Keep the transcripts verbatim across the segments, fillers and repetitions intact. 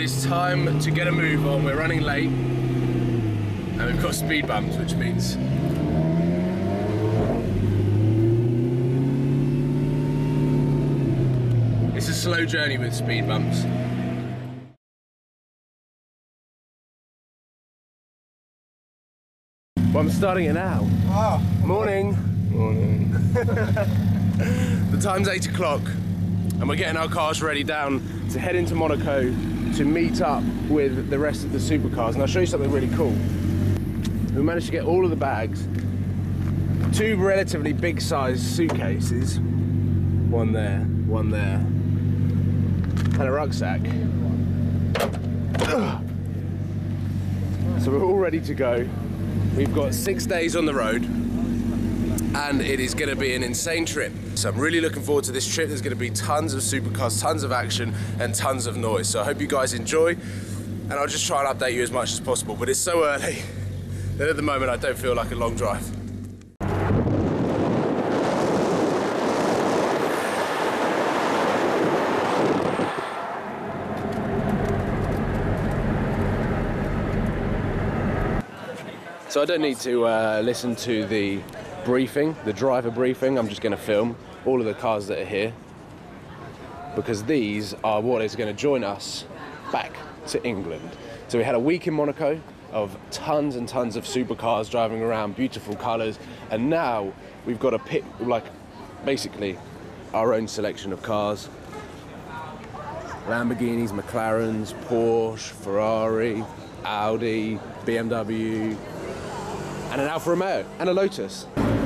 is time to get a move on. We're running late and we've got speed bumps, which means it's a slow journey with speed bumps. Well, I'm starting it now. Oh. Morning. Morning. The time's eight o'clock and we're getting our cars ready down to head into Monaco to meet up with the rest of the supercars. And I'll show you something really cool. We managed to get all of the bags, two relatively big sized suitcases, one there, one there, and a rucksack. So we're all ready to go. We've got six days on the road and it is going to be an insane trip. So I'm really looking forward to this trip. There's going to be tons of supercars, tons of action and tons of noise. So I hope you guys enjoy and I'll just try and update you as much as possible. But it's so early that at the moment I don't feel like a long drive. So I don't need to uh, listen to the briefing, the driver briefing. I'm just going to film all of the cars that are here because these are what is going to join us back to England. So we had a week in Monaco of tons and tons of supercars driving around, beautiful colours, and now we've got to pick, like, basically our own selection of cars. Lamborghinis, McLarens, Porsche, Ferrari, Audi, B M W, and an Alfa Romeo, and a Lotus.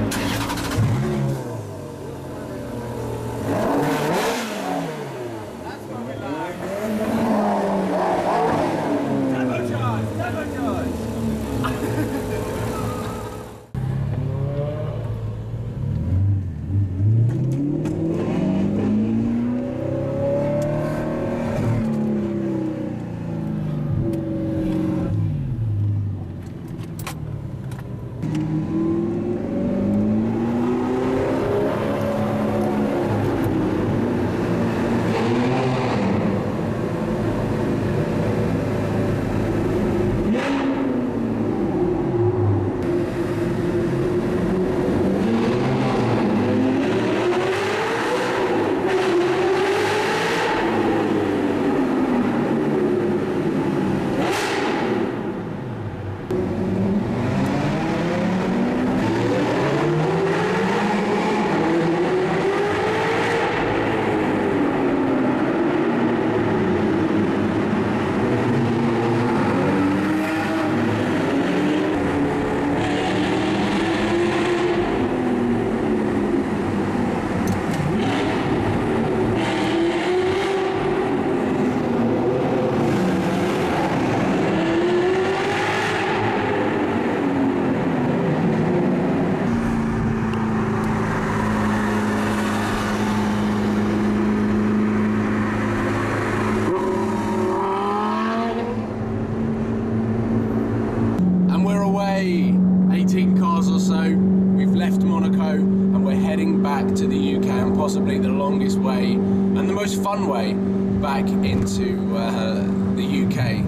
eighteen cars or so. We've left Monaco and we're heading back to the U K, and possibly the longest way and the most fun way back into uh, the U K.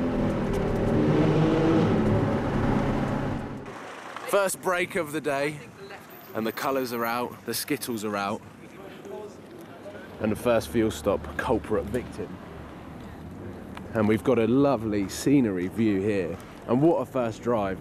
First break of the day. and the colours are out, the skittles are out, and the first fuel stop, culprit victim. And we've got a lovely scenery view here, and what a first drive.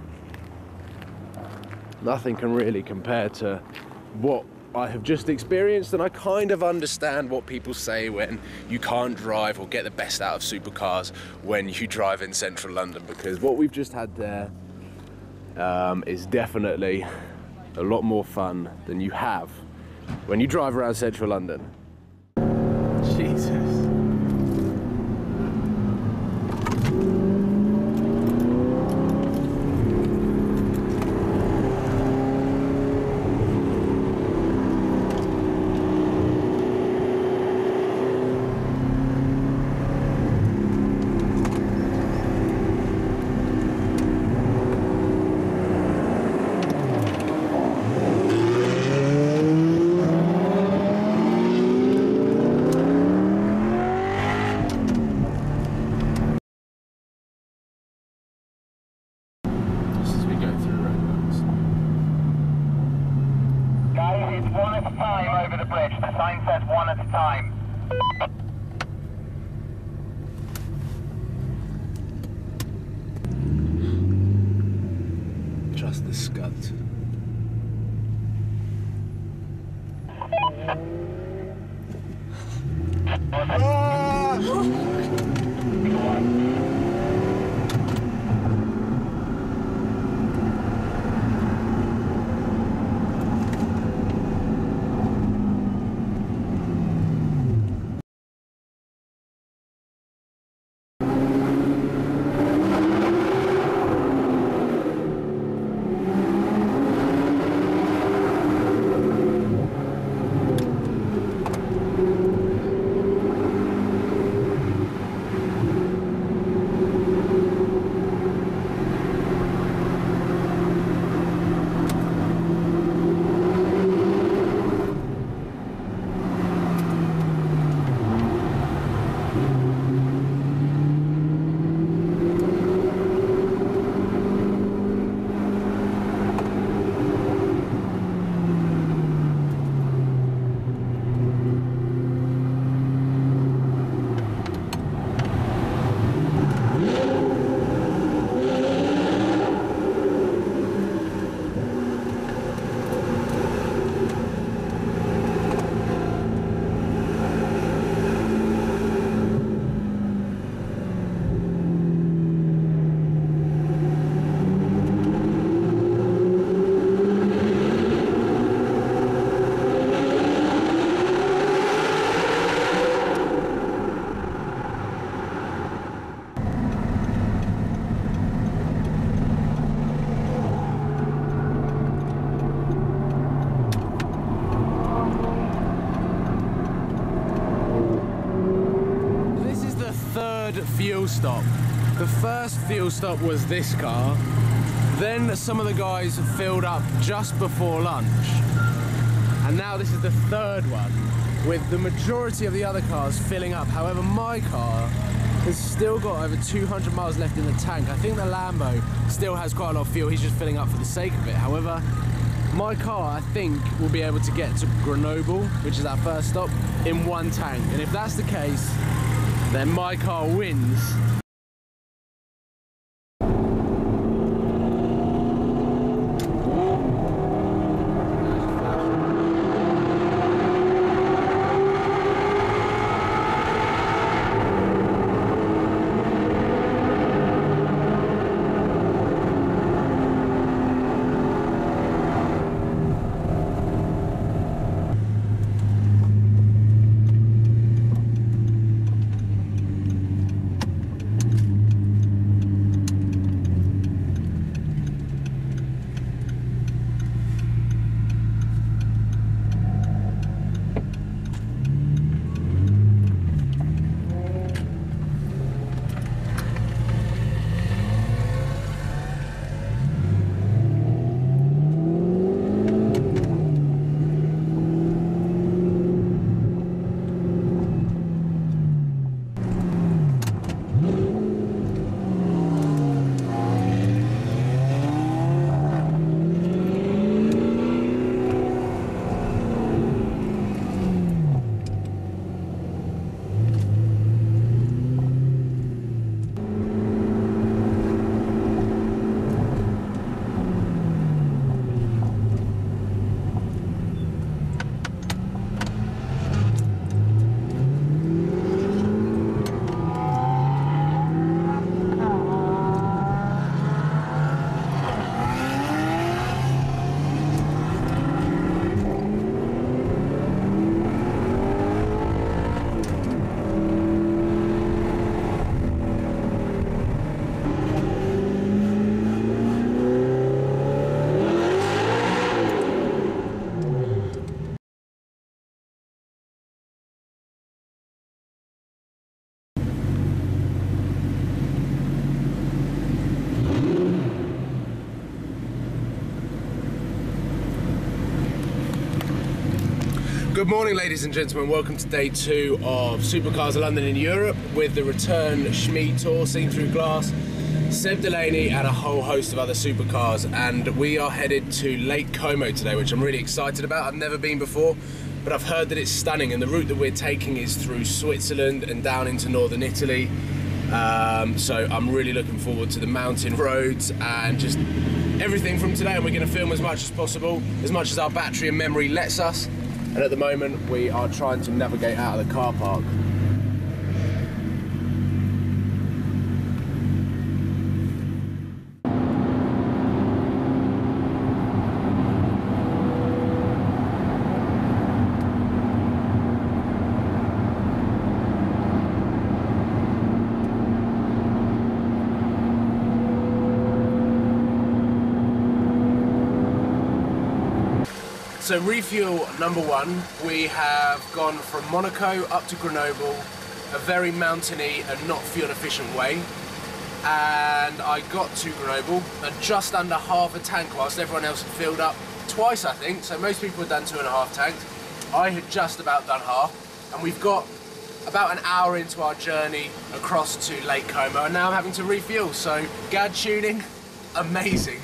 Nothing can really compare to what I have just experienced, and I kind of understand what people say when you can't drive or get the best out of supercars when you drive in central London, because what we've just had there um, is definitely a lot more fun than you have when you drive around central London. Jesus. Just the scuds. Fuel stop. The first fuel stop was this car, then some of the guys filled up just before lunch, and now this is the third one with the majority of the other cars filling up. However, my car has still got over two hundred miles left in the tank. I think the Lambo still has quite a lot of fuel, he's just filling up for the sake of it. However, my car, I think, will be able to get to Grenoble, which is our first stop, in one tank, and if that's the case, then my car wins. Good morning, ladies and gentlemen. Welcome to day two of Supercars of London in Europe with the return Schmid Tour, seen through glass, Seb Delaney and a whole host of other supercars. And we are headed to Lake Como today, which I'm really excited about. I've never been before, but I've heard that it's stunning. And the route that we're taking is through Switzerland and down into northern Italy. Um, so I'm really looking forward to the mountain roads and just everything from today. And we're going to film as much as possible, as much as our battery and memory lets us. And at the moment, we are trying to navigate out of the car park. So refuel number one, we have gone from Monaco up to Grenoble, a very mountainy and not fuel efficient way. And I got to Grenoble and just under half a tank whilst everyone else had filled up twice, I think. So most people had done two and a half tanks. I had just about done half. And we've got about an hour into our journey across to Lake Como and now I'm having to refuel. So G A D tuning, amazing.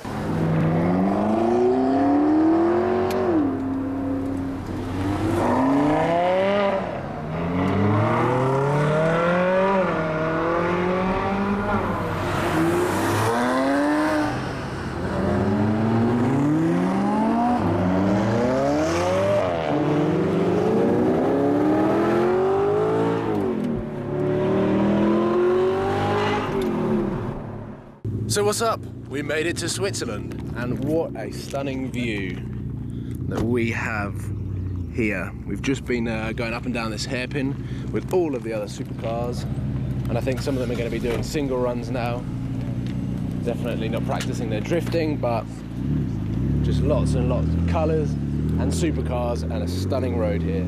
So what's up? We made it to Switzerland and what a stunning view that we have here. We've just been uh, going up and down this hairpin with all of the other supercars and I think some of them are going to be doing single runs now. Definitely not practicing their drifting, but just lots and lots of colours and supercars and a stunning road here.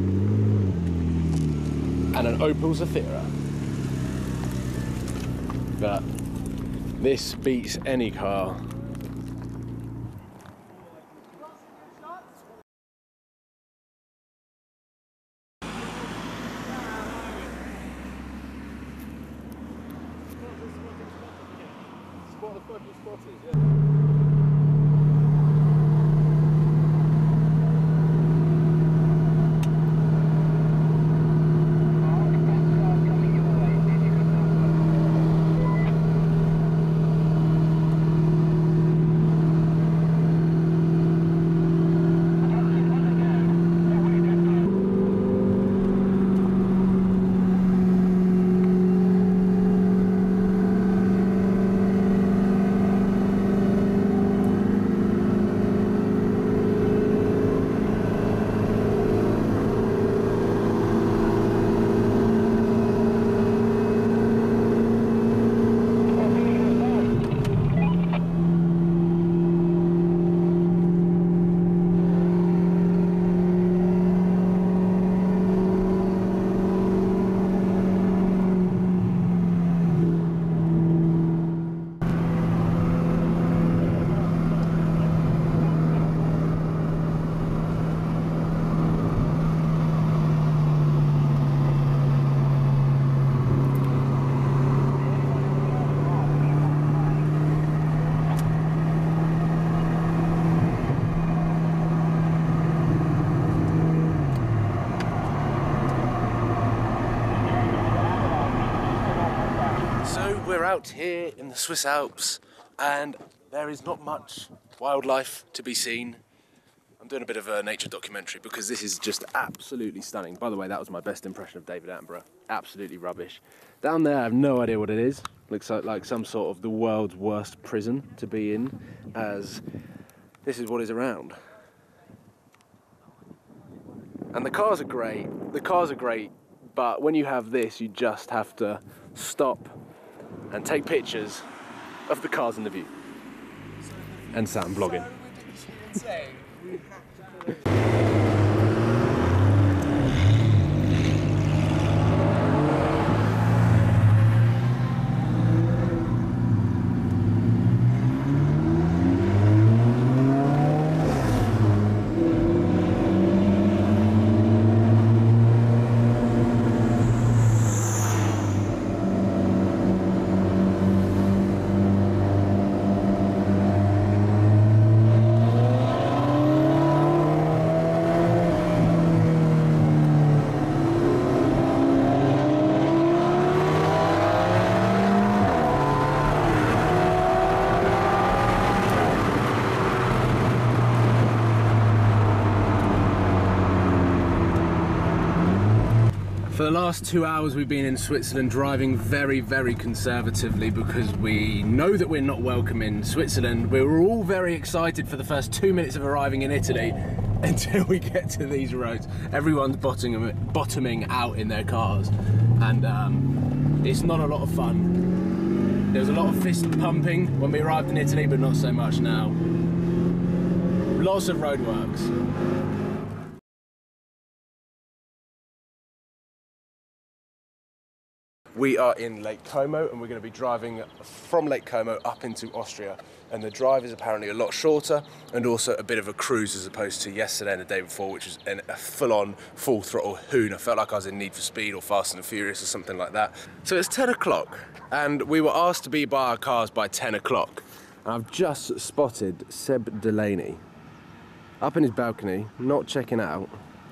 And an Opel Zafira. But this beats any car. We're out here in the Swiss Alps and there is not much wildlife to be seen. I'm doing a bit of a nature documentary because this is just absolutely stunning. By the way, that was my best impression of David Attenborough. Absolutely rubbish. Down there, I have no idea what it is. Looks like, like some sort of the world's worst prison to be in, as this is what is around. And the cars are great. The cars are great, but when you have this, you just have to stop and take pictures of the cars in the view. And sat and blogging. last two hours we've been in Switzerland driving very, very conservatively because we know that we're not welcome in Switzerland. We were all very excited for the first two minutes of arriving in Italy until we get to these roads. Everyone's bottoming, bottoming out in their cars, and um, it's not a lot of fun. There was a lot of fist pumping when we arrived in Italy, but not so much now. Lots of roadworks. We are in Lake Como and we're going to be driving from Lake Como up into Austria, and the drive is apparently a lot shorter and also a bit of a cruise as opposed to yesterday and the day before, which was an, a full-on full throttle hoon. I felt like I was in Need for Speed or Fast and Furious or something like that. So it's ten o'clock and we were asked to be by our cars by ten o'clock, and I've just spotted Seb Delaney up in his balcony, not checking out.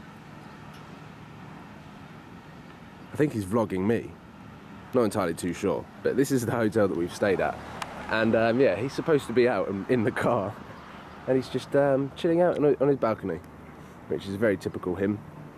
I think he's vlogging me. Not entirely too sure, but this is the hotel that we've stayed at, and um, yeah, he's supposed to be out in, in the car, and he's just um, chilling out on, on his balcony, which is very typical him.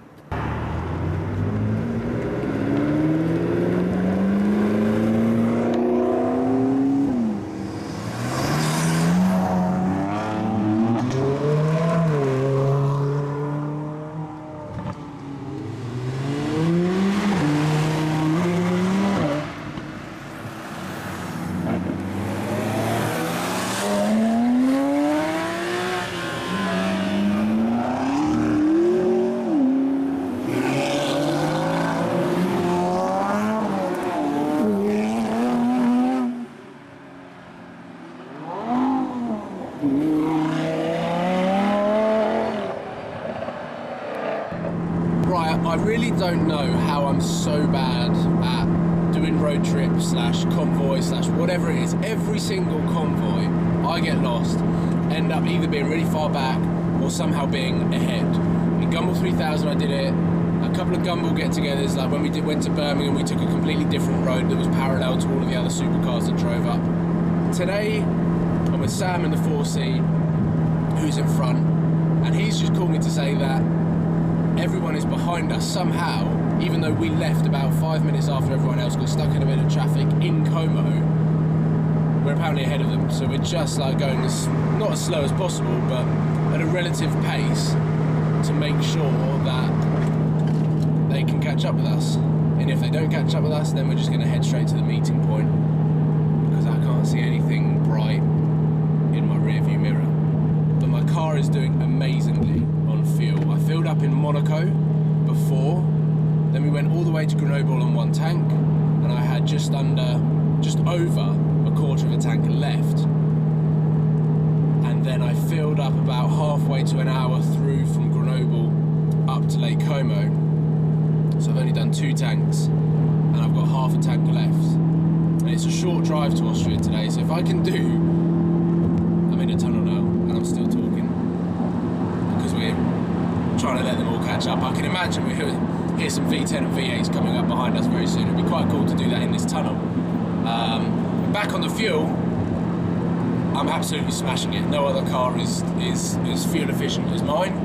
I really don't know how I'm so bad at doing road trips slash convoy slash whatever it is. Every single convoy, I get lost, end up either being really far back or somehow being ahead. In Gumball three thousand I did it, a couple of Gumball get-togethers, like when we did, went to Birmingham, we took a completely different road that was parallel to all of the other supercars that drove up. Today, I'm with Sam in the four C, who's in front, and he's just called me to say that everyone is behind us somehow, even though we left about five minutes after everyone else got stuck in a bit of traffic in Como. We're apparently ahead of them, so we're just like going as, not as slow as possible, but at a relative pace to make sure that they can catch up with us. And if they don't catch up with us, then we're just going to head straight to the meeting point, because I can't see anything bright in my rear view mirror. But my car is doing amazingly on fuel. I filled up in Monaco before, then we went all the way to Grenoble on one tank, and I had just under, just over a quarter of a tank left. And then I filled up about halfway to an hour through from Grenoble up to Lake Como. So I've only done two tanks, and I've got half a tank left. And it's a short drive to Austria today, so if I can do, I'm in a tunnel now, and I'm still talking, because we're trying to let them all catch up. I can imagine we hear some V ten and V eights coming up behind us very soon. It'd be quite cool to do that in this tunnel. Um, back on the fuel, I'm absolutely smashing it. No other car is, is as fuel efficient as mine.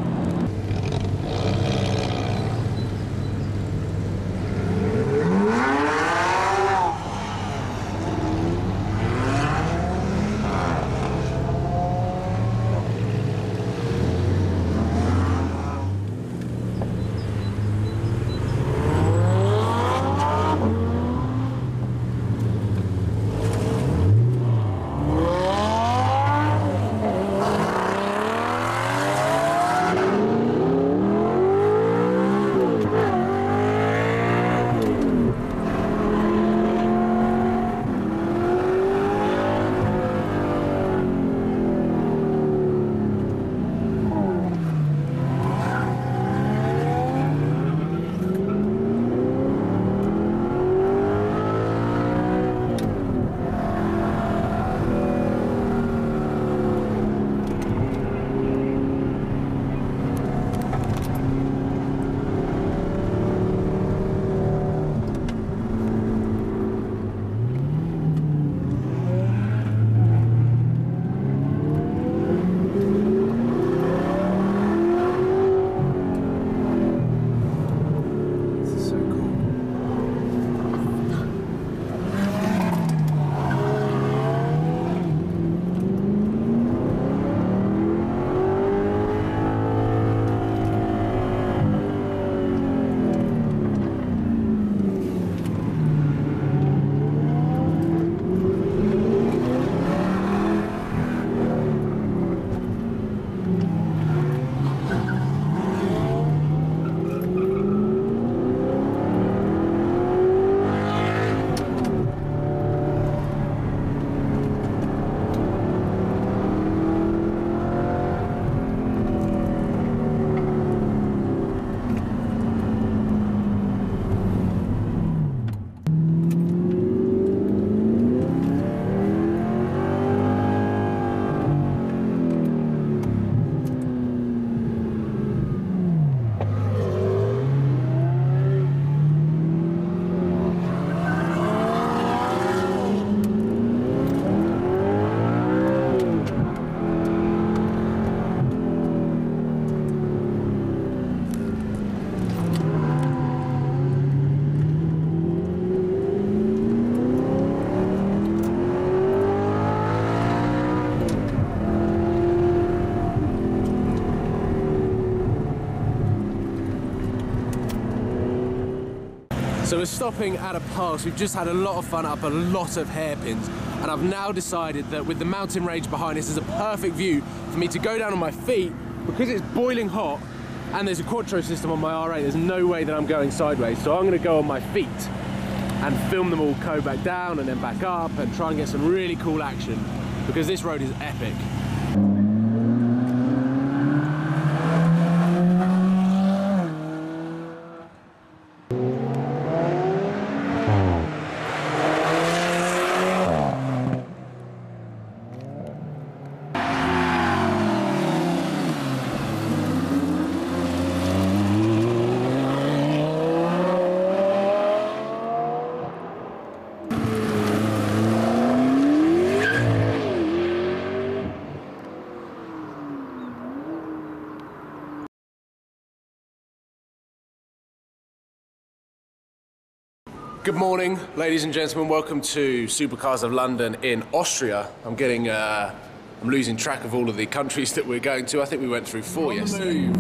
So we're stopping at a pass. We've just had a lot of fun up a lot of hairpins, and I've now decided that with the mountain range behind us is a perfect view for me to go down on my feet because it's boiling hot and there's a quattro system on my R eight. There's no way that I'm going sideways, so I'm going to go on my feet and film them all go back down and then back up and try and get some really cool action because this road is epic. Good morning, ladies and gentlemen. Welcome to Supercars of London in Austria. I'm getting, uh, I'm losing track of all of the countries that we're going to. I think we went through four yesterday.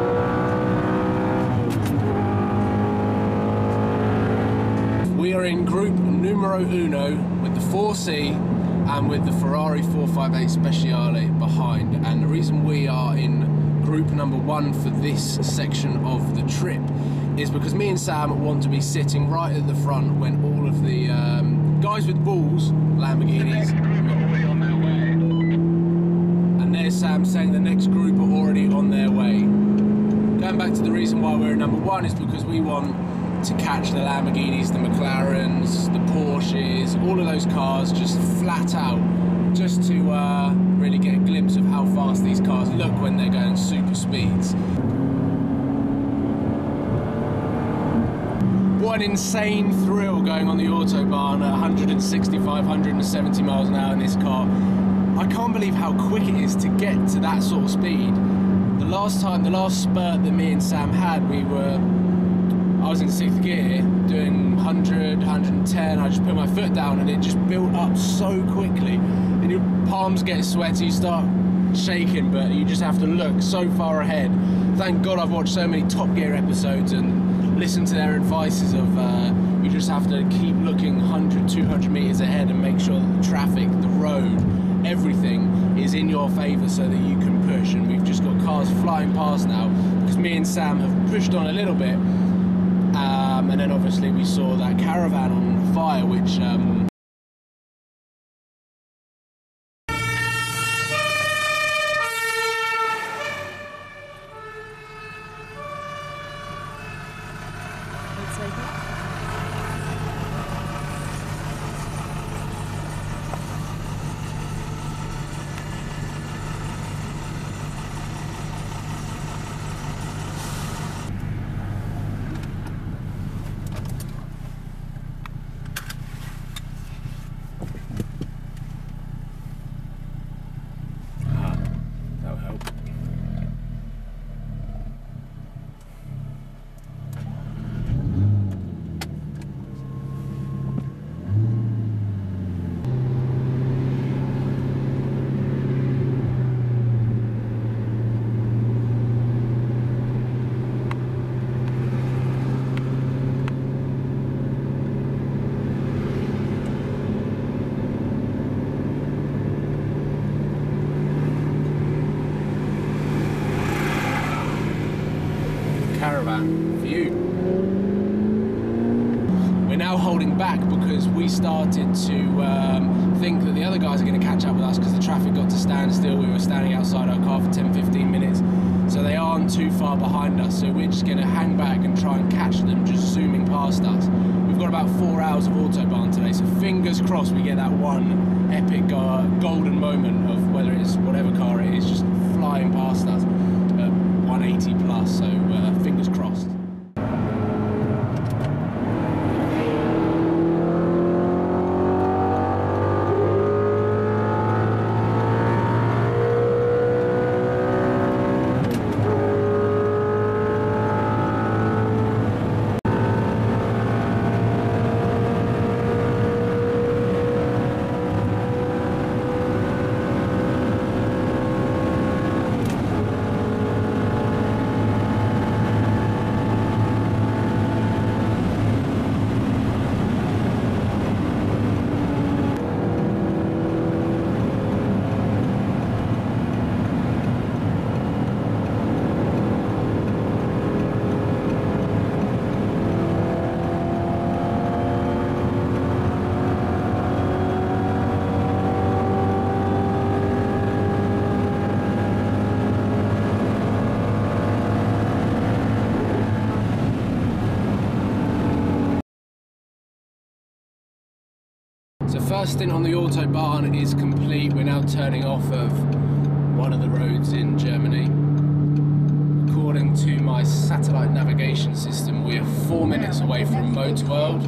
We are in group numero uno with the four C and with the Ferrari four fifty-eight Speciale behind. And the reason we are in group number one for this section of the trip is because me and Sam want to be sitting right at the front when all of the um, guys with balls, Lamborghinis, and there's Sam saying the next group are already on their way. Going back to the reason why we're number one is because we want to catch the Lamborghinis, the McLarens, the Porsches, all of those cars just flat out, just to uh, really get a glimpse of how fast these cars look when they're going super speeds. What an insane thrill going on the Autobahn at one sixty-five, one seventy miles an hour in this car. I can't believe how quick it is to get to that sort of speed. The last time, the last spurt that me and Sam had, we were, I was in sixth gear doing one hundred, one ten, I just put my foot down and it just built up so quickly. And your palms get sweaty, you start shaking, but you just have to look so far ahead. Thank God I've watched so many Top Gear episodes and listen to their advices of uh, you just have to keep looking one hundred, two hundred meters ahead and make sure that the traffic, the road, everything is in your favor so that you can push. And we've just got cars flying past now because me and Sam have pushed on a little bit, um, and then obviously we saw that caravan on fire, which um, caravan view. We're now holding back because we started to um, think that the other guys are going to catch up with us because the traffic got to stand still. We were standing outside our car for ten, fifteen minutes, so they aren't too far behind us, so we're just going to hang back and try and catch them just zooming past us. We've got about four hours of Autobahn today, so fingers crossed we get that one epic uh, golden moment of whether it's whatever car it is just flying past us at one eighty plus, so uh, fingers crossed. So first stint on the Autobahn is complete. We're now turning off of one of the roads in Germany. According to my satellite navigation system, we are four minutes away from Motorworld.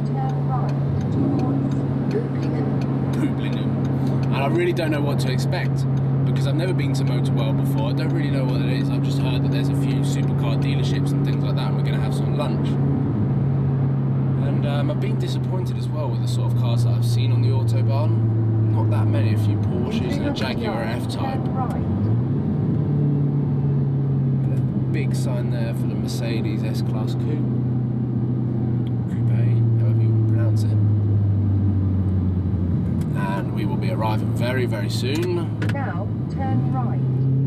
Böblingen. And I really don't know what to expect, because I've never been to Motorworld before. I don't really know what it is. I've just heard that there's a few supercar dealerships and things like that, and we're going to have some lunch. And um, I've been disappointed as well with the sort of cars that I've seen on the Autobahn. Not that many, a few Porsches and a Jaguar F-Type. Big sign there for the Mercedes S-Class Coupe. Coupe, however you want to pronounce it. And we will be arriving very, very soon. Now, turn right.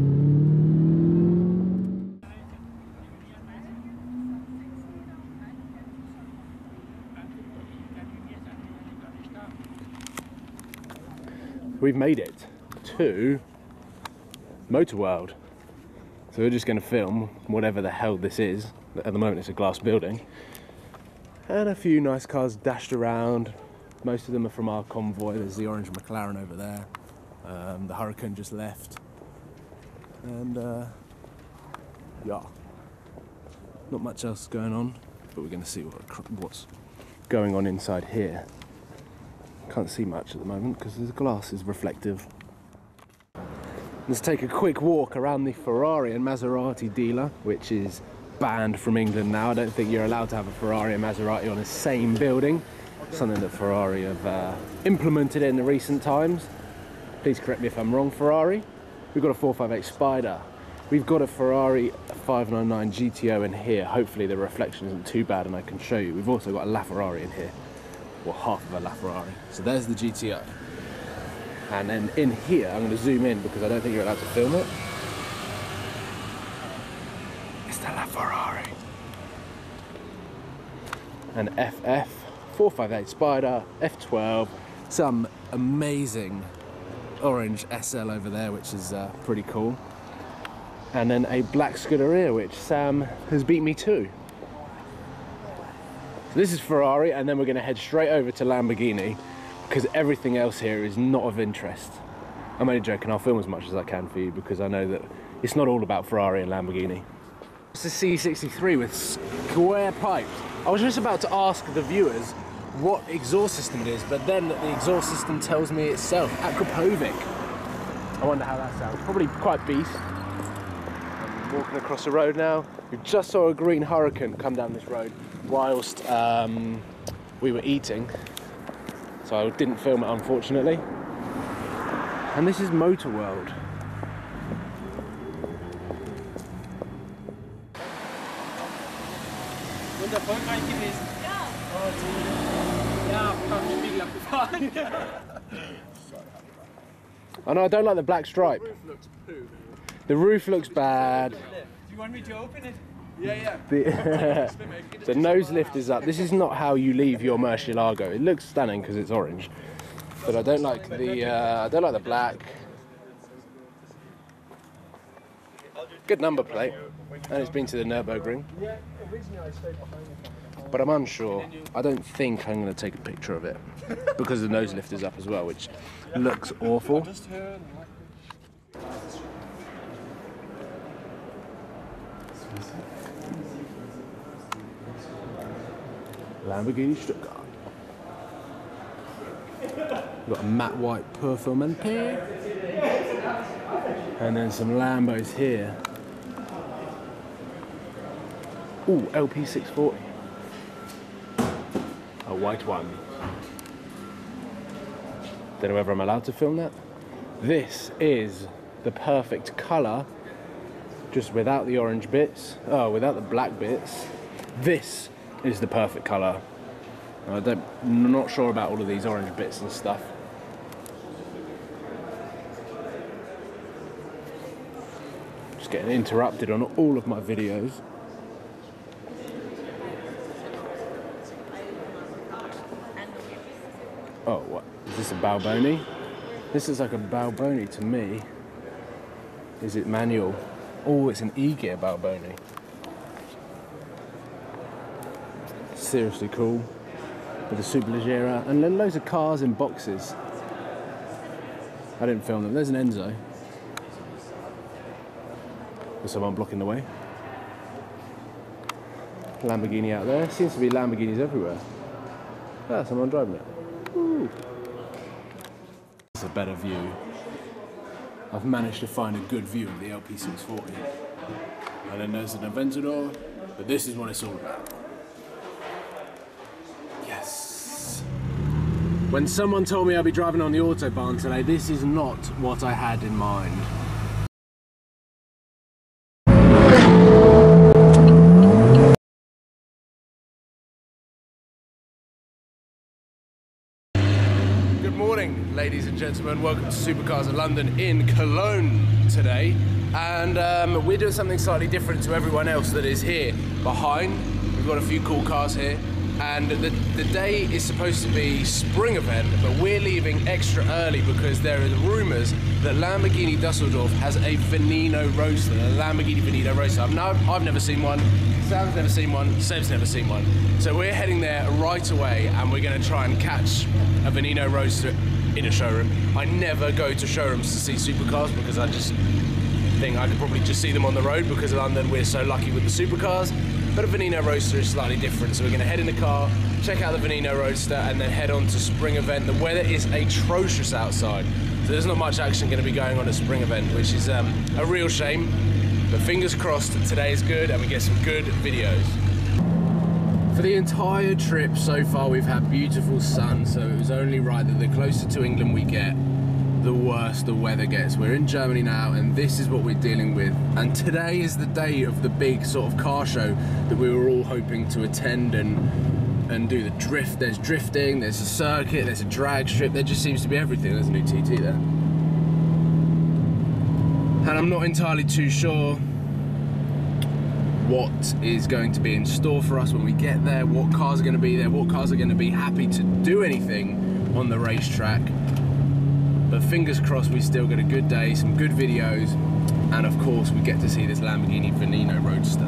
We've made it to Motorworld. So we're just going to film whatever the hell this is. At the moment it's a glass building. And a few nice cars dashed around. Most of them are from our convoy. There's the orange McLaren over there. Um, the Huracan just left. And uh, yeah, not much else going on, but we're going to see what, what's going on inside here. Can't see much at the moment because the glass is reflective. Let's take a quick walk around the Ferrari and Maserati dealer, which is banned from England now. I don't think you're allowed to have a Ferrari and Maserati on the same building. Something that Ferrari have uh, implemented in the recent times. Please correct me if I'm wrong, Ferrari. We've got a four fifty-eight Spider. We've got a Ferrari five ninety-nine G T O in here. Hopefully the reflection isn't too bad and I can show you. We've also got a LaFerrari in here. Well, half of a LaFerrari. So there's the G T O. And then in here, I'm going to zoom in because I don't think you're allowed to film it. It's the LaFerrari. An F F, four fifty-eight Spider, F twelve, some amazing orange S L over there, which is uh, pretty cool. And then a black Scuderia, which Sam has beat me to. So this is Ferrari, and then we're going to head straight over to Lamborghini, because everything else here is not of interest. I'm only joking, I'll film as much as I can for you because I know that it's not all about Ferrari and Lamborghini. It's a C sixty-three with square pipes. I was just about to ask the viewers what exhaust system it is, but then the exhaust system tells me itself, Akrapovic. I wonder how that sounds. Probably quite beast. I'm walking across the road now. We just saw a green Huracan come down this road whilst um, we were eating. So I didn't film it, unfortunately. And this is Motorworld. Und erfolgreich gewesen? Ja. Oh, ja, hab den Spiegel abgefahren. Oh no, I don't like the black stripe. The roof looks poo. The roof looks bad. Do you want me to open it? Yeah, yeah. The, the nose lift is up. This is not how you leave your Murcielago. It looks stunning because it's orange, but I don't like the uh, I don't like the black. Good number plate, and it's been to the Nürburgring. But I'm unsure. I don't think I'm going to take a picture of it because the nose lift is up as well, which looks awful. Lamborghini Stuttgart. We've got a matte white Performante. And then some Lambos here. Ooh, L P six forty. A white one. Don't know whether I'm allowed to film that. This is the perfect colour, just without the orange bits. Oh, without the black bits. This is the perfect colour. I don't, I'm not sure about all of these orange bits and stuff. Just getting interrupted on all of my videos. Oh, what? Is this a Balboni? This is like a Balboni to me. Is it manual? Oh, it's an E-gear Balboni. Seriously cool. with the Superleggera, and then loads of cars in boxes. I didn't film them. There's an Enzo. There's someone blocking the way. Lamborghini out there. Seems to be Lamborghinis everywhere. Ah, someone driving it. Ooh. It's a better view. I've managed to find a good view of the L P six forty. And then there's an Aventador, but this is what it's all about. Yes. When someone told me I'd be driving on the Autobahn today, this is not what I had in mind. Good morning, ladies and gentlemen. Welcome to Supercars of London in Cologne today. And um, we're doing something slightly different to everyone else that is here behind. We've got a few cool cars here. And the, the day is supposed to be spring event, but we're leaving extra early because there are rumours that Lamborghini Dusseldorf has a Veneno Roadster, a Lamborghini Veneno Roadster. I've, no, I've never seen one, Sam's never seen one, Seb's never seen one. So we're heading there right away and we're going to try and catch a Veneno Roadster in a showroom. I never go to showrooms to see supercars because I just think I could probably just see them on the road because in London we're so lucky with the supercars. But a Veneno Roadster is slightly different, so we're going to head in the car, check out the Veneno Roadster, and then head on to spring event. The weather is atrocious outside, so there's not much action going to be going on at spring event, which is um, a real shame. But fingers crossed today is good and we get some good videos. For the entire trip so far, we've had beautiful sun, so it was only right that the closer to England we get, the worse the weather gets. We're in Germany now and this is what we're dealing with, and today is the day of the big sort of car show that we were all hoping to attend and and do the drift. There's drifting, there's a circuit, there's a drag strip, there just seems to be everything. There's a new T T there, and I'm not entirely too sure what is going to be in store for us when we get there, what cars are going to be there, what cars are going to be happy to do anything on the racetrack. But fingers crossed we still get a good day, some good videos, and of course we get to see this Lamborghini Veneno Roadster.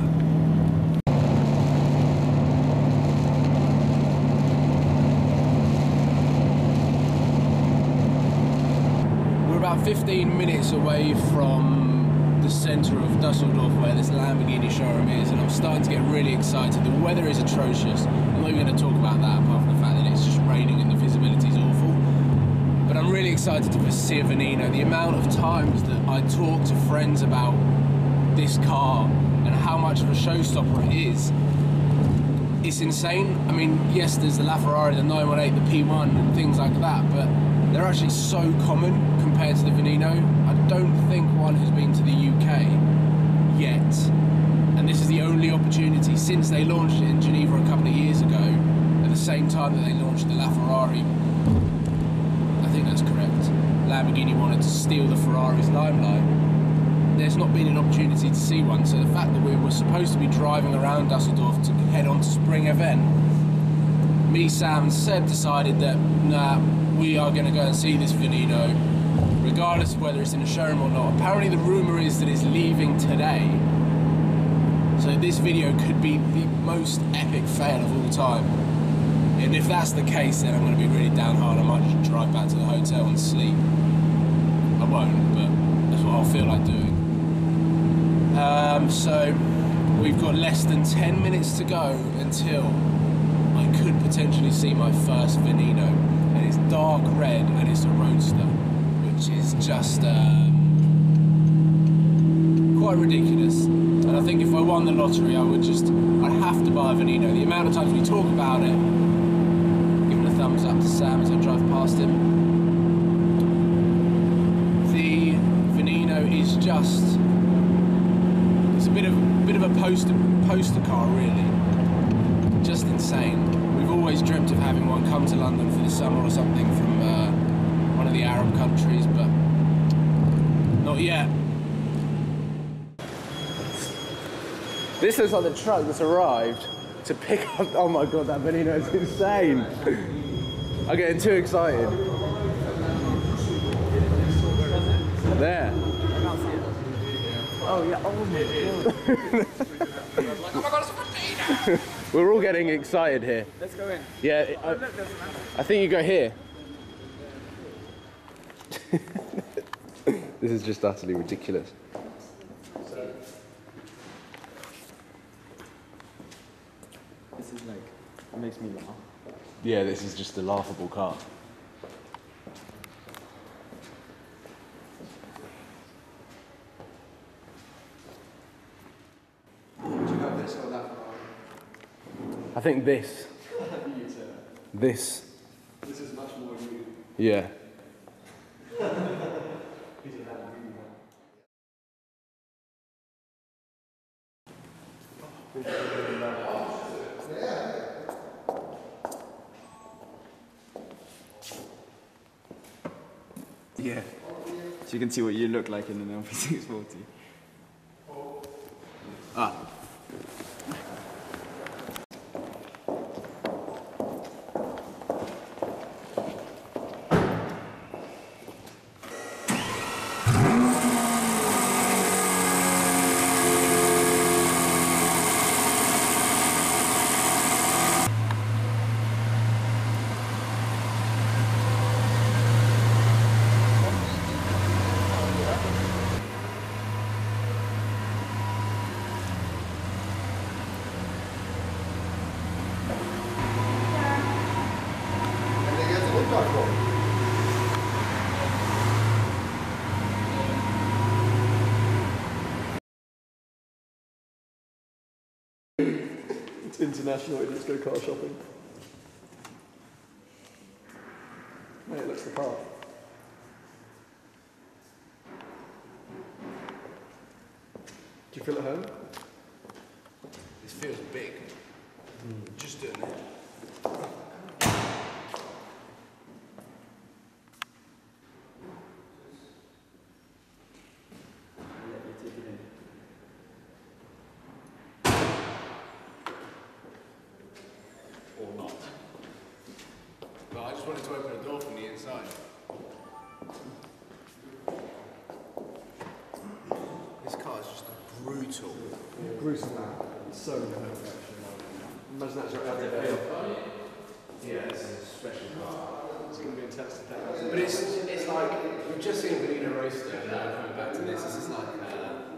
We're about fifteen minutes away from the centre of Dusseldorf where this Lamborghini showroom is, and I'm starting to get really excited. The weather is atrocious. I'm not even going to talk about that apart from the fact that it's just raining and the visibility is awful. But I'm really excited to see a Veneno. The amount of times that I talk to friends about this car and how much of a showstopper it is, it's insane. I mean, yes, there's the LaFerrari, the nine one eight, the P one and things like that, but they're actually so common compared to the Veneno. I don't think one has been to the U K yet. And this is the only opportunity since they launched it in Geneva a couple of years ago, at the same time that they launched the LaFerrari. I think that's correct. Lamborghini wanted to steal the Ferrari's limelight. There's not been an opportunity to see one, so the fact that we were supposed to be driving around Dusseldorf to head on to spring event, me, Sam and Seb decided that, nah, we are going to go and see this Veneno, regardless of whether it's in a showroom or not. Apparently the rumour is that it's leaving today, so this video could be the most epic fail of all time. And if that's the case, then I'm going to be really down hard. I might just drive back to the hotel and sleep. I won't, but that's what I'll feel like doing. Um, so we've got less than ten minutes to go until I could potentially see my first Veneno. And it's dark red and it's a Roadster, which is just um, quite ridiculous. And I think if I won the lottery, I would just, I'd have to buy a Veneno. The amount of times we talk about it, thumbs up to Sam as I drive past him. The Veneno is just, it's a bit of bit of a poster poster car really. Just insane. We've always dreamt of having one come to London for the summer or something from uh, one of the Arab countries, but not yet. This looks like the truck that's arrived to pick up. Oh my god, that Veneno is insane. I'm getting too excited. There. Oh yeah, oh my god. Like, oh my god, it's a potato! We're all getting excited here. Let's go in. Yeah, I, I think you go here. This is just utterly ridiculous. This is like, it makes me laugh. Yeah, this is just a laughable car. Do you have this or that? I think this. This. This is much more you. Yeah. Yeah. So you can see what you look like in an L P six forty. Ah. It's international, idiots go car shopping. Mate, it looks the part. Do you feel at home? This feels big. Mm. Just doing it. Or not. But I just wanted to open a door from the inside. This car is just brutal. Yeah, gruesome man. It's so perfect. Imagine that's your everyday. Yeah, it's a special car. It's going to be intense to take. But it's, it's like, we've just seen Vanina Roaster and now we're coming back to this. This is like, uh,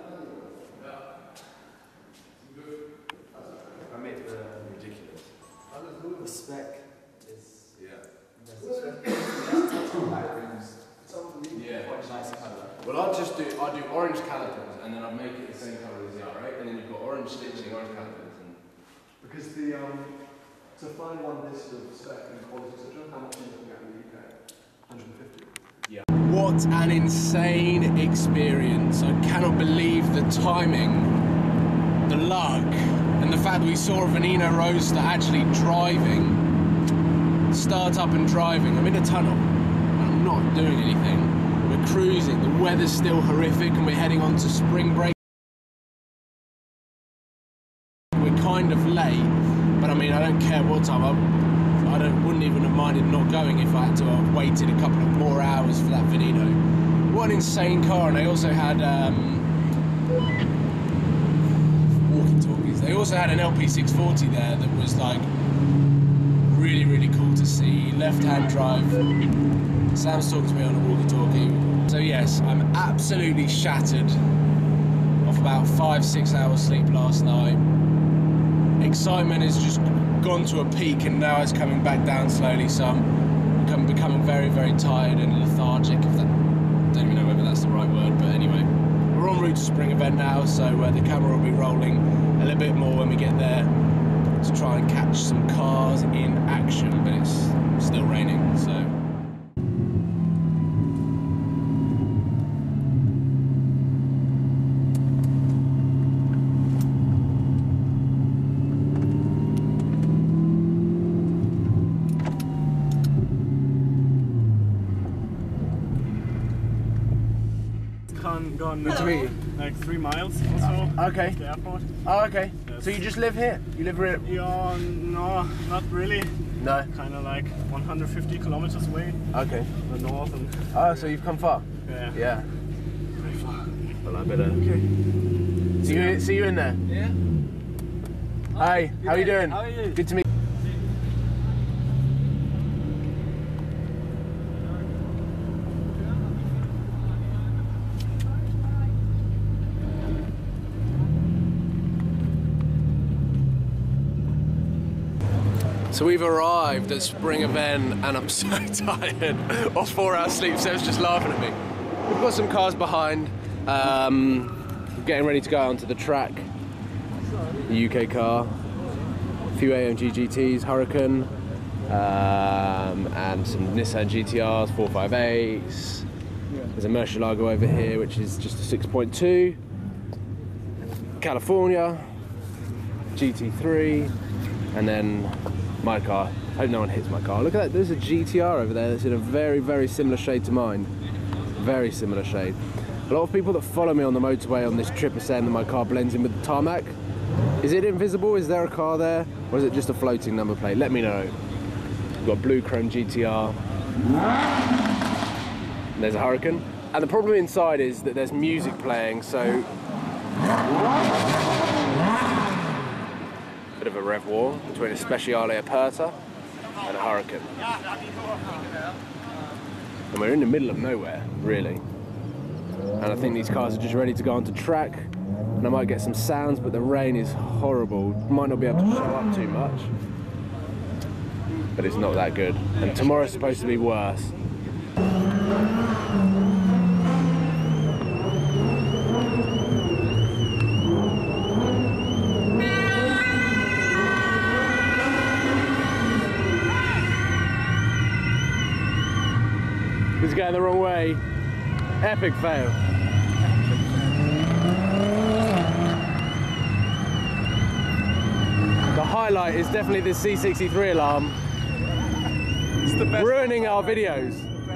I made the ridiculous. The spec is... Yeah. Yeah. Quite nice colour. Well, I'll just do, I'll do orange calipers and then I'll make it the same colour as the R eight, and then you've got orange stitching, orange calipers. And Because the, um, to find one this sort of spec and quality, et cetera, how much are you looking at in the U K? one hundred fifty. yeah. What an insane experience. I cannot believe the timing, the luck, and the fact that we saw a Vanina Roaster actually driving, start up and driving. I'm in a tunnel, and I'm not doing anything. We're cruising, the weather's still horrific, and we're heading on to spring break. We're kind of late, but I mean, I don't care what time. I, I don't, wouldn't even have minded not going if I had to have waited a couple of more hours for that Veneno. What an insane car, and they also had um, walkie-talkies. They also had an L P six forty there that was like really, really cool to see. Left-hand drive. Sam's talking to me on a walkie-talkie. So yes, I'm absolutely shattered off about five, six hours sleep last night. Excitement has just gone to a peak and now it's coming back down slowly, so I'm becoming, becoming very, very tired and lethargic, if that, I don't even know whether that's the right word, but anyway. We're en route to Spring Event now, so uh, the camera will be rolling a little bit more when we get there to try and catch some cars in action, but it's still raining, so. Gone Good to uh, meet you. like three miles or so. Okay. to The airport. Oh, okay. Yes. So you just live here? You live here? Yeah, no, not really. No. Kind of like one hundred fifty kilometers away, Okay. the north, and Oh, so you've come far? yeah, Yeah. very far. Well, I better. Okay. See you, see you in there. Yeah. Hi, how are you doing? How are you? Good to meet you. So we've arrived at Spring Event and I'm so tired. Off four hours sleep, Seb's just laughing at me. We've got some cars behind. Um, getting ready to go onto the track. The U K car. A few A M G G Ts, Hurricane. Um, and some Nissan G T Rs, four fifty-eights. There's a Murcielago over here, which is just a six point two. California. G T three. And then my car. I hope no one hits my car. Look at that, there's a G T R over there that's in a very, very similar shade to mine. Very similar shade. A lot of people that follow me on the motorway on this trip are saying that my car blends in with the tarmac. Is it invisible? Is there a car there? Or is it just a floating number plate? Let me know. We've got blue chrome G T R. And there's a Hurricane. And the problem inside is that there's music playing, so bit of a rev war between a Speciale Aperta and a Hurricane. And we're in the middle of nowhere, really. And I think these cars are just ready to go onto track. And I might get some sounds, but the rain is horrible. Might not be able to show up too much. But it's not that good. And tomorrow's supposed to be worse. This is going the wrong way. Epic fail. The highlight is definitely the C sixty-three alarm. It's the best. Ruining our videos.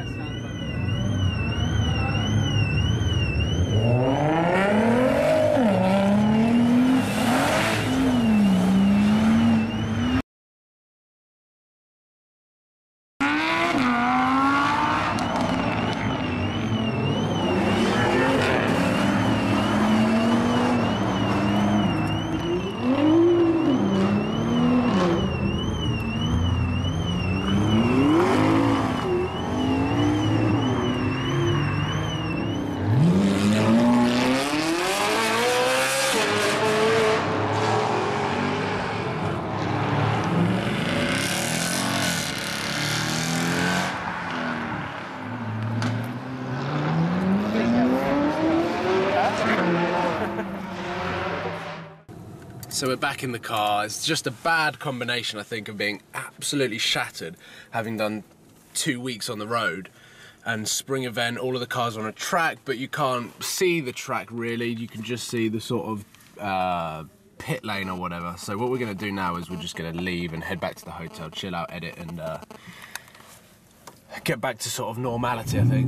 So we're back in the car. It's just a bad combination, I think, of being absolutely shattered, having done two weeks on the road, and Spring Event, all of the cars are on a track, but you can't see the track really. You can just see the sort of uh, pit lane or whatever. So what we're going to do now is we're just going to leave and head back to the hotel, chill out, edit, and uh, get back to sort of normality, I think.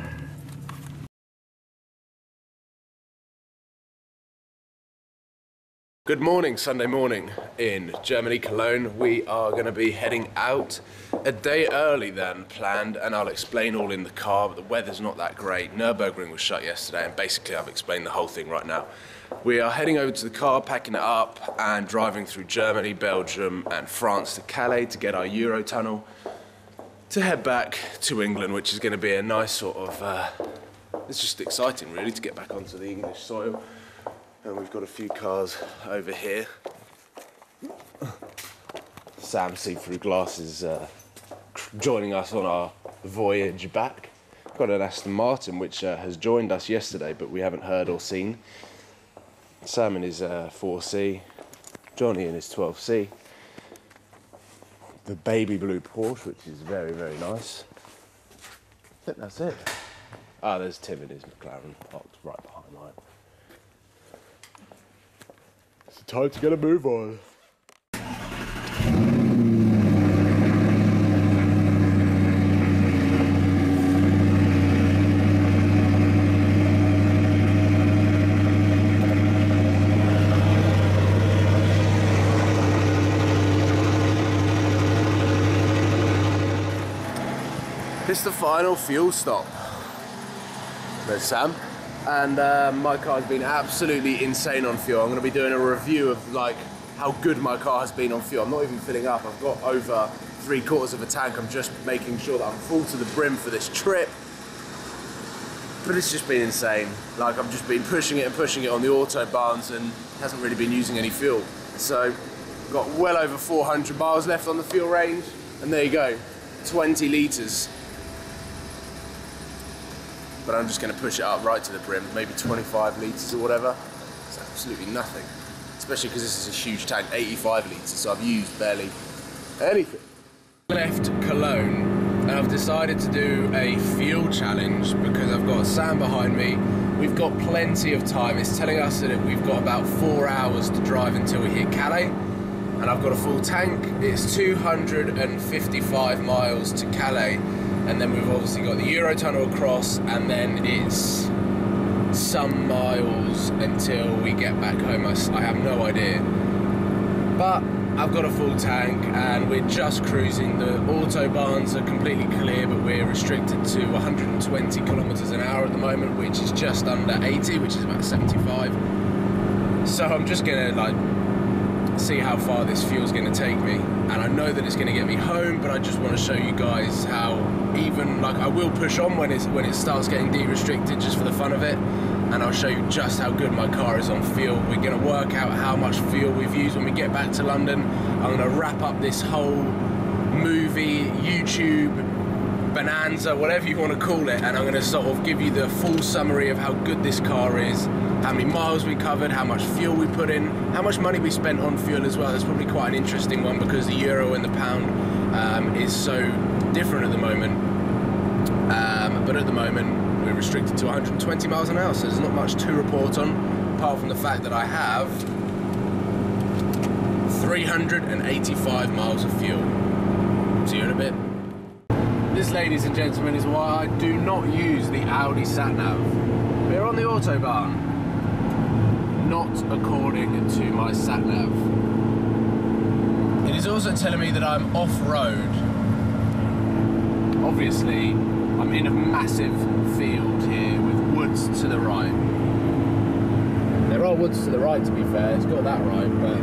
Good morning, Sunday morning in Germany, Cologne. We are going to be heading out a day early than planned, and I'll explain all in the car, but the weather's not that great. Nürburgring was shut yesterday, and basically I've explained the whole thing right now. We are heading over to the car, packing it up, and driving through Germany, Belgium, and France to Calais to get our Eurotunnel, to head back to England, which is going to be a nice sort of... Uh, it's just exciting, really, to get back onto the English soil. And we've got a few cars over here. Sam see-through glasses uh, joining us on our voyage back. Got an Aston Martin which uh, has joined us yesterday, but we haven't heard or seen. Sam in his uh, four C, Johnny in his twelve C. The baby blue Porsche, which is very, very nice. I think that's it. Ah, there's Tim in his McLaren, parked right behind mine. It's time to get a move on. It's the final fuel stop. There's Sam. and uh, my car's been absolutely insane on fuel. I'm going to be doing a review of like how good my car has been on fuel. I'm not even filling up. I've got over three quarters of a tank. I'm just making sure that I'm full to the brim for this trip. But it's just been insane. Like, I've just been pushing it and pushing it on the autobahns and hasn't really been using any fuel. So, got well over four hundred miles left on the fuel range, and there you go, twenty litres. But I'm just going to push it up right to the brim, maybe twenty-five litres or whatever. It's absolutely nothing, especially because this is a huge tank, eighty-five litres, so I've used barely anything. Left Cologne, and I've decided to do a fuel challenge because I've got Sam behind me. We've got plenty of time. It's telling us that we've got about four hours to drive until we hit Calais, and I've got a full tank. It's two hundred fifty-five miles to Calais, and then we've obviously got the Eurotunnel across, and then it's some miles until we get back home. I, I have no idea, but I've got a full tank and we're just cruising. The autobahns are completely clear, but we're restricted to one hundred twenty kilometers an hour at the moment, which is just under eighty, which is about seventy-five. So I'm just gonna like see how far this fuel's gonna take me, and I know that it's gonna get me home, but I just want to show you guys how even like I will push on when it's when it starts getting de-restricted just for the fun of it. And I'll show you just how good my car is on fuel. We're going to work out how much fuel we've used when we get back to London. I'm going to wrap up this whole movie, YouTube, bonanza, whatever you want to call it, and I'm going to sort of give you the full summary of how good this car is, how many miles we covered, how much fuel we put in, how much money we spent on fuel as well. That's probably quite an interesting one because the euro and the pound um, is so different at the moment. Um, but at the moment, we're restricted to one hundred twenty miles an hour, so there's not much to report on, apart from the fact that I have three hundred eighty-five miles of fuel. See you in a bit. This, ladies and gentlemen, is why I do not use the Audi sat-nav. We're on the Autobahn, not according to my sat-nav. It is also telling me that I'm off-road. Obviously, I'm in a massive field here with woods to the right. There are woods to the right, to be fair, it's got that right, but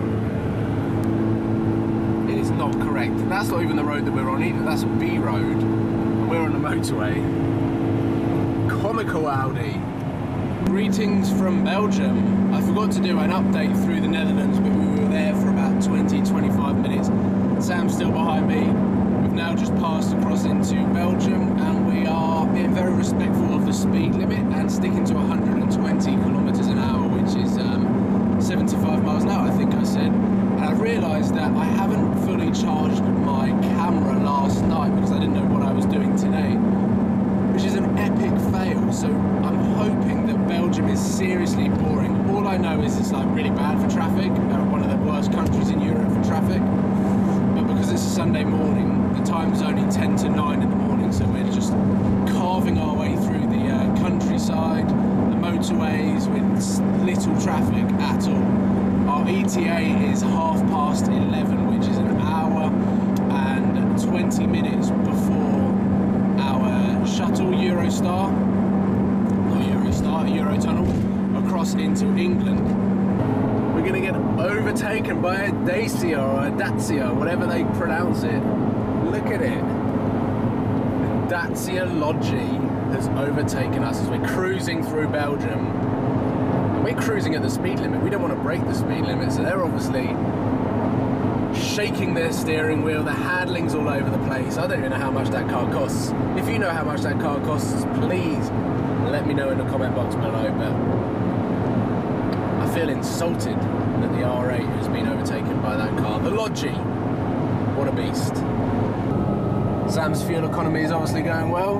it is not correct. And that's not even the road that we're on either, that's a B road. And we're on the motorway. Comical Audi. Greetings from Belgium. I forgot to do an update through the Netherlands, but we were there for about twenty to twenty-five minutes. Sam's still behind me. We've now just passed across into Belgium, and we are being very respectful of the speed limit and sticking to one hundred twenty kilometers an hour, which is um, seventy-five miles an hour, I think I said. And I've realised that I haven't fully charged my camera last night because I didn't know what I was doing today, which is an epic fail. So I'm hoping that Belgium is seriously boring. All I know is it's like really bad for traffic, uh, one of the worst countries in Europe for traffic. But because it's a Sunday morning, the time is only ten to nine in the morning, so we're just carving our way through the uh, countryside, the motorways with little traffic at all. Our E T A is half past eleven, which is an hour and twenty minutes before our shuttle Eurostar, not Eurostar, Eurotunnel, across into England. We're going to get overtaken by a Dacia or a Dacia, whatever they pronounce it. Look at it. Dacia Logi has overtaken us as we're cruising through Belgium. And we're cruising at the speed limit. We don't want to break the speed limit, so they're obviously shaking their steering wheel. The handling's all over the place. I don't even know how much that car costs. If you know how much that car costs, please let me know in the comment box below. But I feel insulted that the R eight has been overtaken by that car. The Logi, what a beast. Sam's fuel economy is obviously going well.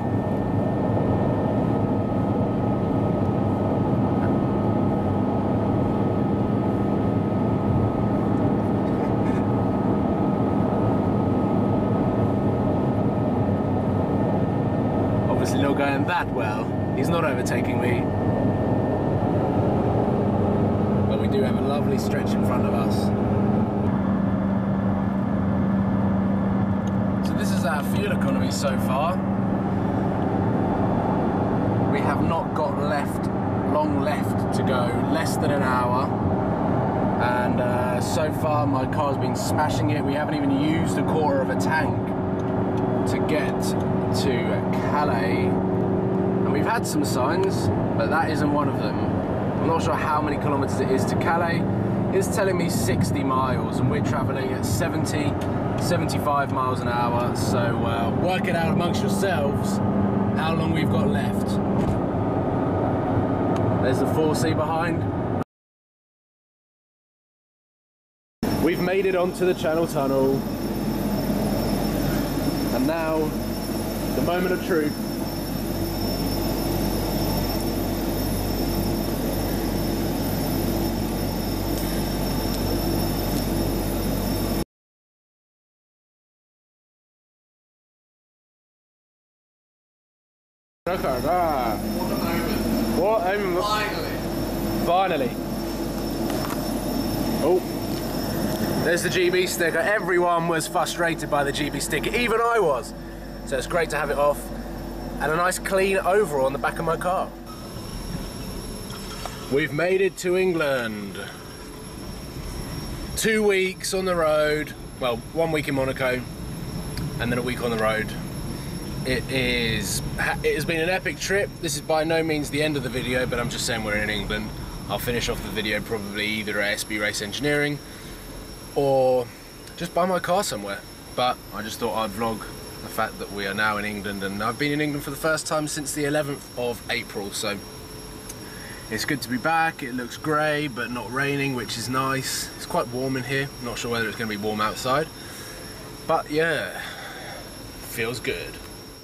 Obviously not going that well. He's not overtaking me. But we do have a lovely stretch in front of us. This is our fuel economy so far. We have not got left long left to go, less than an hour. And uh, so far my car's been smashing it. We haven't even used a quarter of a tank to get to Calais. And we've had some signs, but that isn't one of them. I'm not sure how many kilometers it is to Calais. It's telling me sixty miles and we're traveling at seventy, seventy-five miles an hour. So uh, work it out amongst yourselves how long we've got left. There's the four C behind. We've made it onto the Channel Tunnel. And now, the moment of truth. Okay, ah. What a moment. What a moment. Finally. Finally. Oh. There's the G B sticker. Everyone was frustrated by the G B sticker, even I was. So it's great to have it off. And a nice clean overall on the back of my car. We've made it to England. Two weeks on the road. Well, one week in Monaco, and then a week on the road. It is, it has been an epic trip. This is by no means the end of the video, but I'm just saying we're in England. I'll finish off the video probably either at S B Race Engineering or just buy my car somewhere. But I just thought I'd vlog the fact that we are now in England, and I've been in England for the first time since the eleventh of April, so it's good to be back. It looks grey but not raining, which is nice. It's quite warm in here. Not sure whether it's going to be warm outside, but yeah, feels good.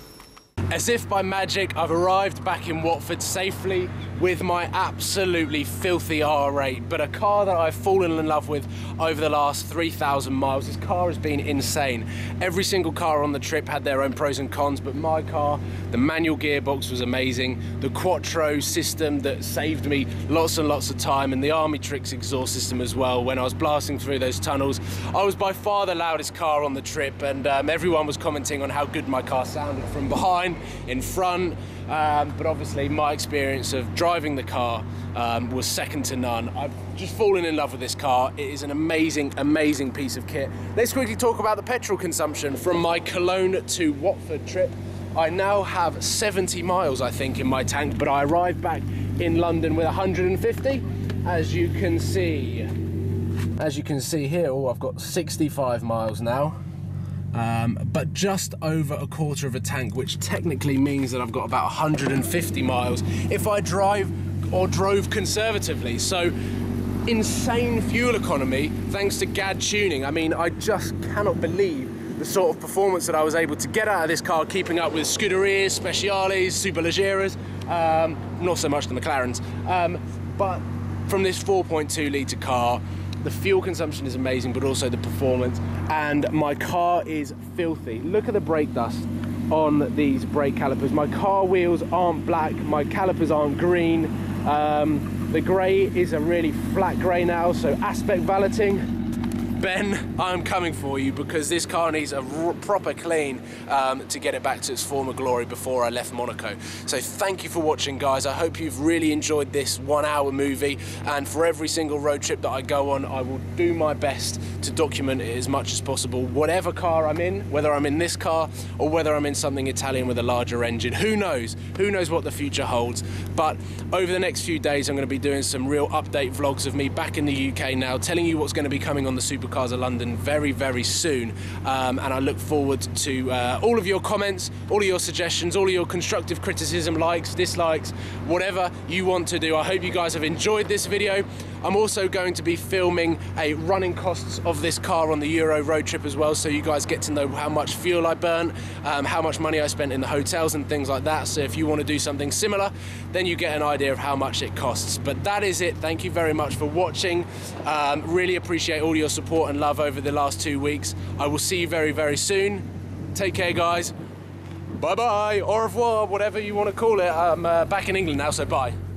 As if by magic, I've arrived back in Watford safely with my absolutely filthy R eight, but a car that I've fallen in love with over the last three thousand miles. This car has been insane. Every single car on the trip had their own pros and cons, but my car, the manual gearbox was amazing. The Quattro system that saved me lots and lots of time, and the Armytrix exhaust system as well. When I was blasting through those tunnels, I was by far the loudest car on the trip, and um, everyone was commenting on how good my car sounded from behind, in front. Um, but obviously my experience of driving the car um, was second to none. I've just fallen in love with this car. It is an amazing, amazing piece of kit. Let's quickly talk about the petrol consumption from my Cologne to Watford trip. I now have seventy miles, I think, in my tank, but I arrived back in London with one hundred fifty. As you can see, as you can see here, oh, I've got sixty-five miles now. Um, but just over a quarter of a tank, which technically means that I've got about one hundred fifty miles if I drive or drove conservatively. So insane fuel economy thanks to G A D tuning. I mean, I just cannot believe the sort of performance that I was able to get out of this car, keeping up with Scuderias, Speciales, Superleggeras, um, not so much the McLarens, um, but from this four point two litre car. The fuel consumption is amazing, but also the performance, and my car is filthy. Look at the brake dust on these brake calipers. My car wheels aren't black, my calipers aren't green. Um, the grey is a really flat grey now, so aspect valeting. Ben, I'm coming for you because this car needs a proper clean um, to get it back to its former glory before I left Monaco. So thank you for watching, guys. I hope you've really enjoyed this one hour movie, and for every single road trip that I go on, I will do my best to document it as much as possible. Whatever car I'm in, whether I'm in this car or whether I'm in something Italian with a larger engine, who knows? Who knows what the future holds? But over the next few days, I'm going to be doing some real update vlogs of me back in the U K now, telling you what's going to be coming on the Super Cars of London very, very soon, um, and I look forward to uh, all of your comments, all of your suggestions, all of your constructive criticism, likes, dislikes, whatever you want to do. I hope you guys have enjoyed this video. I'm also going to be filming a running costs of this car on the Euro road trip as well, so you guys get to know how much fuel I burnt, um, how much money I spent in the hotels and things like that. So if you want to do something similar, then you get an idea of how much it costs. But that is it. Thank you very much for watching. Um, really appreciate all your support and love over the last two weeks. I will see you very, very soon. Take care, guys. Bye-bye, au revoir, whatever you want to call it. I'm uh, back in England now, so bye.